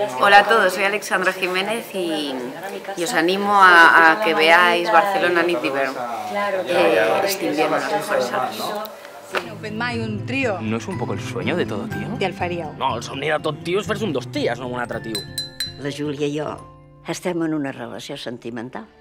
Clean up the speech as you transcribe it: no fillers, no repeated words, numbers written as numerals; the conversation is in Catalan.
Hola a todos, soy Alexandra Jiménez y os animo a que veáis Barcelona nit d'hivern este invierno, las mejores salas. No heu fet mai un trio? ¿No es un poco el sueño de todo tío? I el faríeu? No, el somni de tot tio és fer-se un dos ties, no amb un altre tio. La Júlia i jo estem en una relació sentimental.